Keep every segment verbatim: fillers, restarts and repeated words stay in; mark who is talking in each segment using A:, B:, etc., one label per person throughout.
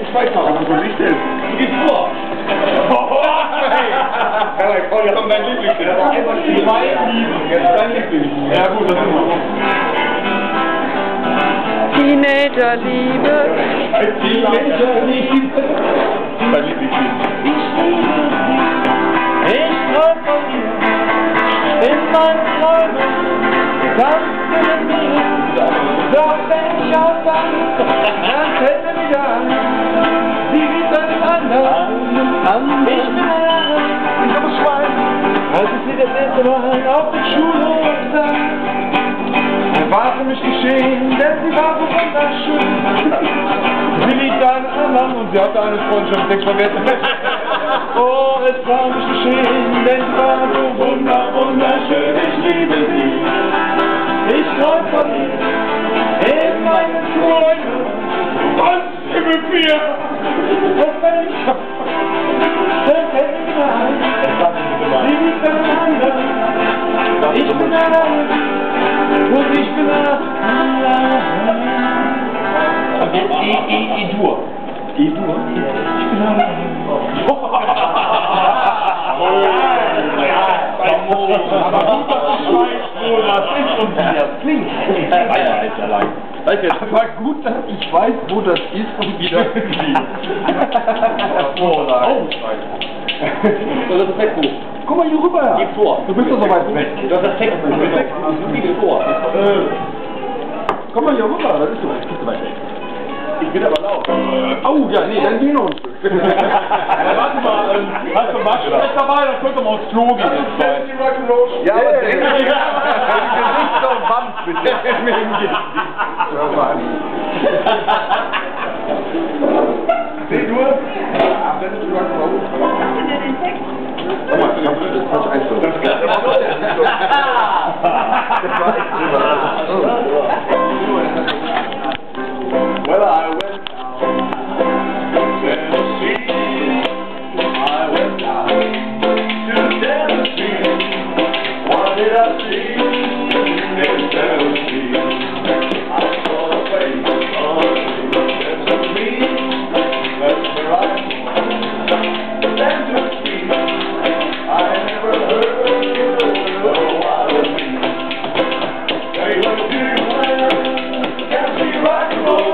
A: Zweitag. Wo liegt das? Gib vor! Jetzt kommt dein Lieblingslied. Zwei Lieben. Jetzt dein Lieblingslied. Ja gut, das ist immer.
B: Teenager-Liebe.
A: Teenager-Liebe. Dein Lieblingslied.
C: Ich träum von dir, in meinen Träumen, kannst du mit mir, doch wenn ich aufwache, dann fällt mir wieder an, sie liebt einen anderen, ich bin allein, ich habe Schwein, als ich sie das erste Mal auf den Schulhof sah, dann war für mich geschehen, denn sie war so wunderschön, sie liebte einen anderen und sie hatte eine Freundschaft, sechs vergessen. Oh, es war nicht geschehen, denn es war so wunder, wunderschön, ich liebe sie. Ich träum von ihr, in meinen Träumen, und sie mit mir. Und wenn ich dann fällt mir wieder ein, sie liebt einen anderen, ich bin allein, und ich bin allein. Und jetzt E-Dur. E-Dur? Ich bin allein.
A: Aber gut, dass ich weiß, wo das ist und wie das klingt. Oh nein.
D: So, das ist weg, wo?
A: Guck mal hier rüber.
D: Geh vor.
A: Du bist doch so weit weg.
D: Du hast das Text. Du bist weg. Du geh vor.
A: Komm mal hier rüber, das ist so weit. Bist du weit weg.
D: Ich bin aber laut.
A: Oh, ja, nee, dann geh noch ein Stück.
C: Ja, warte mal, ähm, hast du Waschbrett dabei, dann könnt ihr mal aufs Klo gehen.
A: Ja, aber denk mal, wir sind so ein Band, bitte. Ja, Mann. Seh du? Hast du den Text? Guck mal, das ist falsch einstellen. Das war echt drüber. Well, I went down to Tennessee. I went down to Tennessee. What did I see in Tennessee? I saw the face of Tennessee. That's where I am. Tennessee. I never heard of wild me. They were doing Tennessee rock and roll.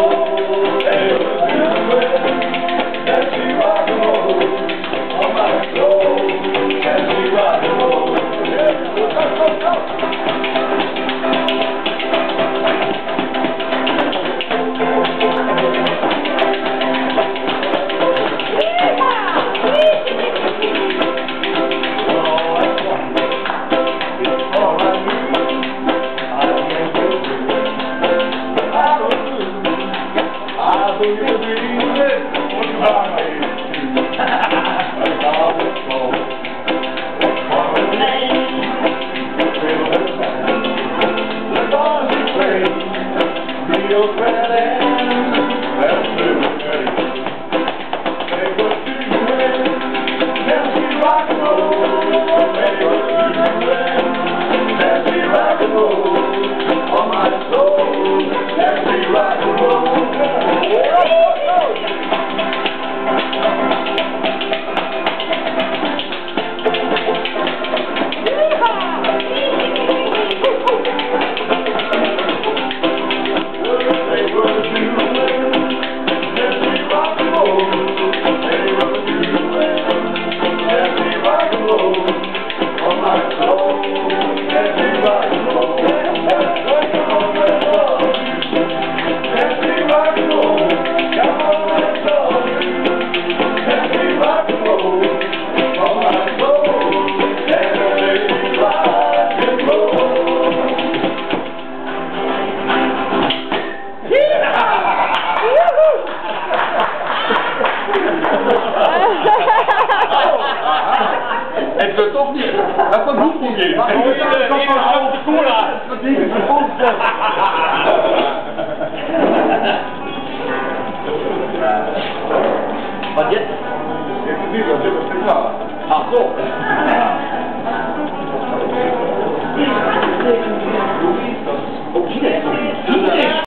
A: Es wird doch nicht. Lass mal Buch gehen.
C: Mach heute, Cola.